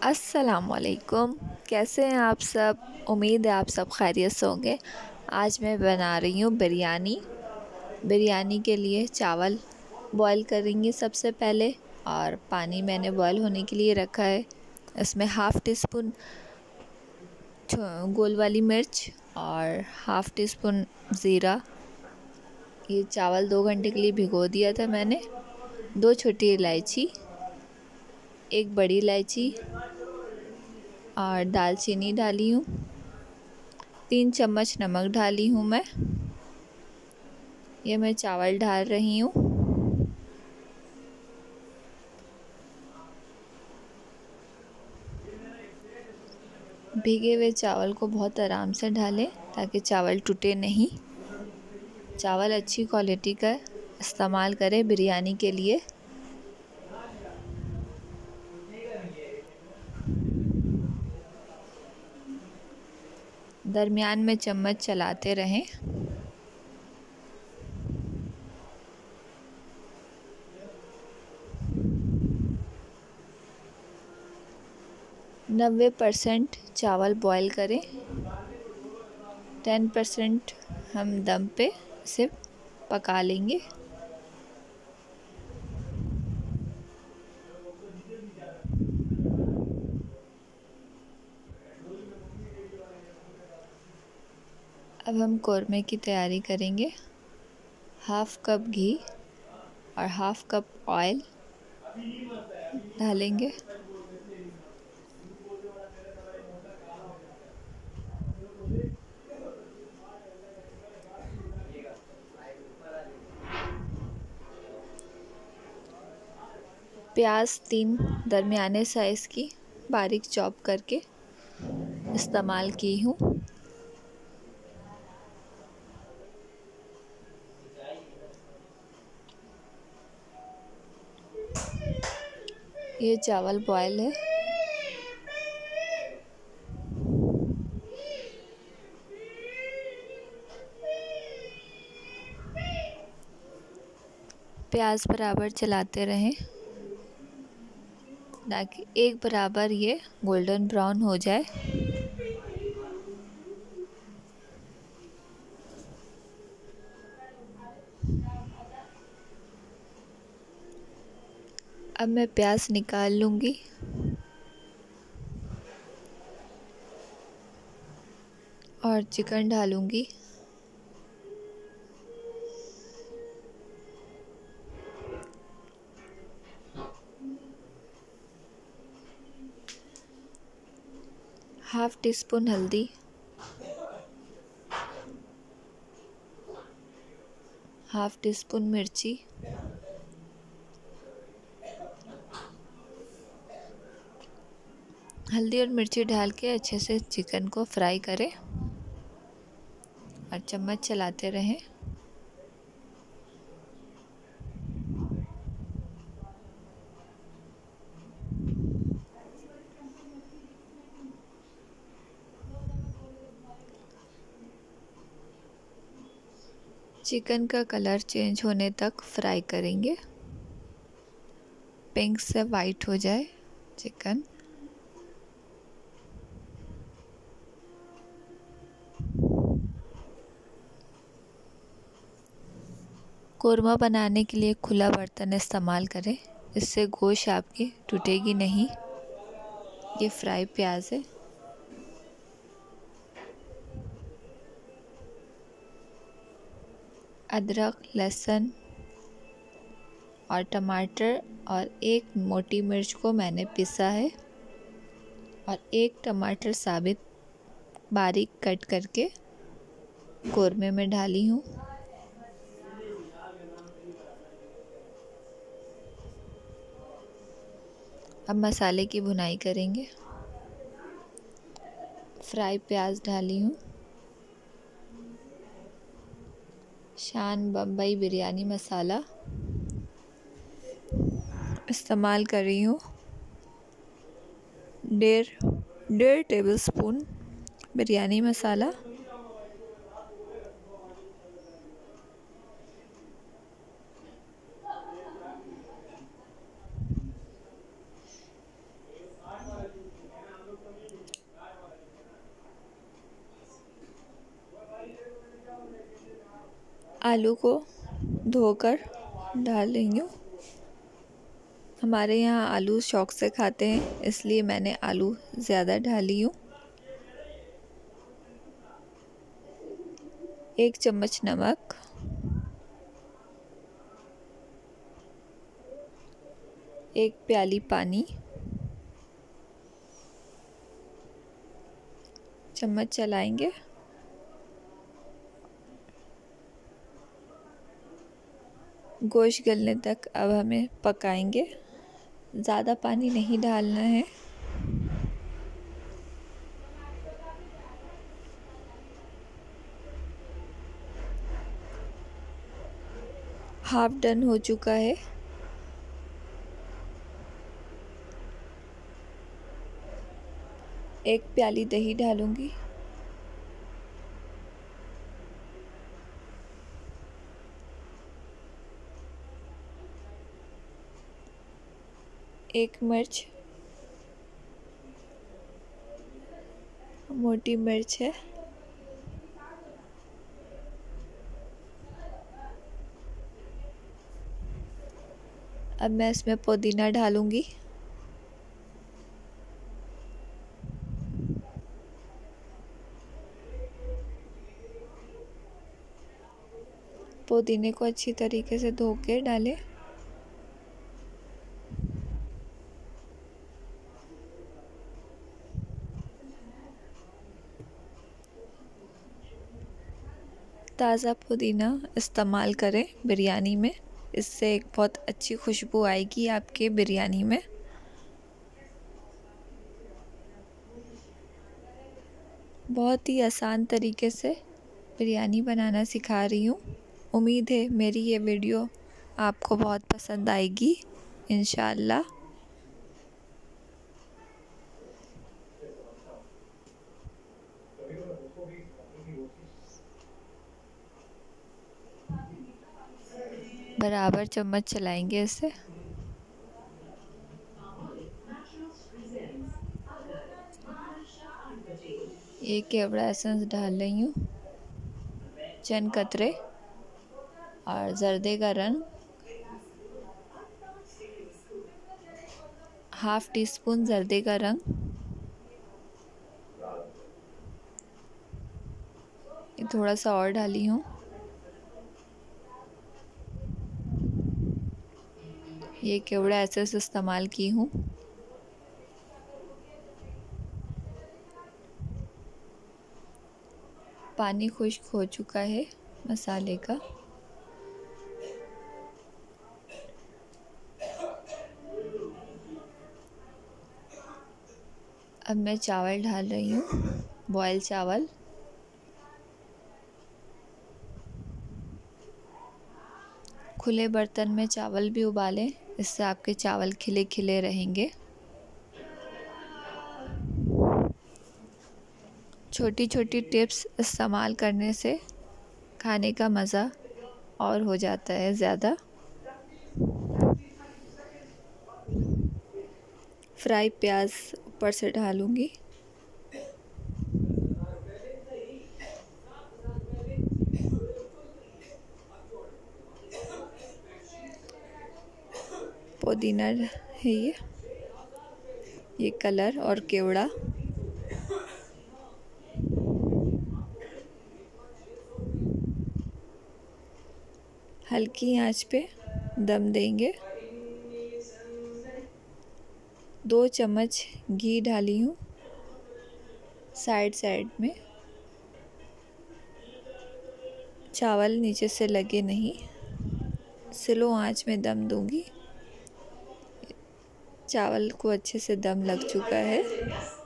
अस्सलामुअलैकुम। कैसे हैं आप सब? उम्मीद है आप सब खैरियत से होंगे। आज मैं बना रही हूँ बिरयानी। बिरयानी के लिए चावल बॉईल करेंगे सबसे पहले, और पानी मैंने बॉईल होने के लिए रखा है। इसमें हाफ़ टी स्पून गोल वाली मिर्च और हाफ़ टी स्पून ज़ीरा। ये चावल 2 घंटे के लिए भिगो दिया था मैंने। 2 छोटी इलायची, 1 बड़ी इलायची और दालचीनी डाली हूँ। 3 चम्मच नमक डाली हूँ मैं। ये मैं चावल डाल रही हूँ। भीगे हुए चावल को बहुत आराम से डालें ताकि चावल टूटे नहीं। चावल अच्छी क्वालिटी का इस्तेमाल करें बिरयानी के लिए। दरमियान में चम्मच चलाते रहें। नब्बे % चावल बॉईल करें। 10% हम दम पे इसे पका लेंगे। अब हम कोरमे की तैयारी करेंगे। हाफ़ कप घी और हाफ़ कप ऑयल डालेंगे। प्याज 3 दरमियाने साइज़ की बारीक चॉप करके इस्तेमाल की हूँ। ये चावल बॉयल है। प्याज बराबर चलाते रहें ताकि एक बराबर ये गोल्डन ब्राउन हो जाए। अब मैं प्याज निकाल लूँगी और चिकन डालूँगी। हाफ़ टी स्पून हल्दी, हाफ़ टी स्पून मिर्ची, हल्दी और मिर्ची डाल के अच्छे से चिकन को फ्राई करें और चम्मच चलाते रहें। चिकन का कलर चेंज होने तक फ्राई करेंगे। पिंक से वाइट हो जाए चिकन। कोरमा बनाने के लिए खुला बर्तन इस्तेमाल करें, इससे गोश्त आपकी टूटेगी नहीं। ये फ्राई प्याज है। अदरक, लहसुन और टमाटर और 1 मोटी मिर्च को मैंने पिसा है और 1 टमाटर साबित बारीक कट करके कोरमे में डाली हूँ। अब मसाले की भुनाई करेंगे। फ्राई प्याज डाली हूँ। शान बम्बई बिरयानी मसाला इस्तेमाल कर रही हूँ। 1.5 टेबल स्पून बिरयानी मसाला। आलू को धोकर डाल रही हूँ। हमारे यहाँ आलू शौक़ से खाते हैं, इसलिए मैंने आलू ज़्यादा डाली हूँ। 1 चम्मच नमक, 1 प्याली पानी, चम्मच चलाएंगे। गोश्त गलने तक अब हमें पकाएंगे। ज़्यादा पानी नहीं डालना है। हाफ डन हो चुका है। एक प्याली दही डालूंगी। एक मिर्च, मोटी मिर्च है। अब मैं इसमें पुदीना डालूंगी। पुदीने को अच्छी तरीके से धो के डालें। ताज़ा पुदीना इस्तेमाल करें बिरयानी में, इससे एक बहुत अच्छी खुशबू आएगी आपके बिरयानी में। बहुत ही आसान तरीके से बिरयानी बनाना सिखा रही हूँ। उम्मीद है मेरी ये वीडियो आपको बहुत पसंद आएगी इंशाअल्लाह। बराबर चम्मच चलाएंगे इसे। ये केवड़ा एसेंस डाल रही हूँ, चंद कतरे और जर्दे का रंग, हाफ टी स्पून जर्दे का रंग, ये थोड़ा सा और डाली हूँ। ये केवड़ा एसेंस इस्तेमाल की हूँ। पानी खुश्क हो चुका है मसाले का। अब मैं चावल डाल रही हूँ, बॉयल चावल। खुले बर्तन में चावल भी उबालें, इससे आपके चावल खिले खिले रहेंगे। छोटी छोटी टिप्स इस्तेमाल करने से खाने का मज़ा और हो जाता है ज़्यादा। फ्राई प्याज ऊपर से डालूंगी। पुदीना है ये कलर और केवड़ा। हल्की आंच पे दम देंगे। 2 चम्मच घी डाली हूँ साइड साइड में, चावल नीचे से लगे नहीं। स्लो आंच में दम दूंगी। चावल को अच्छे से दम लग चुका है।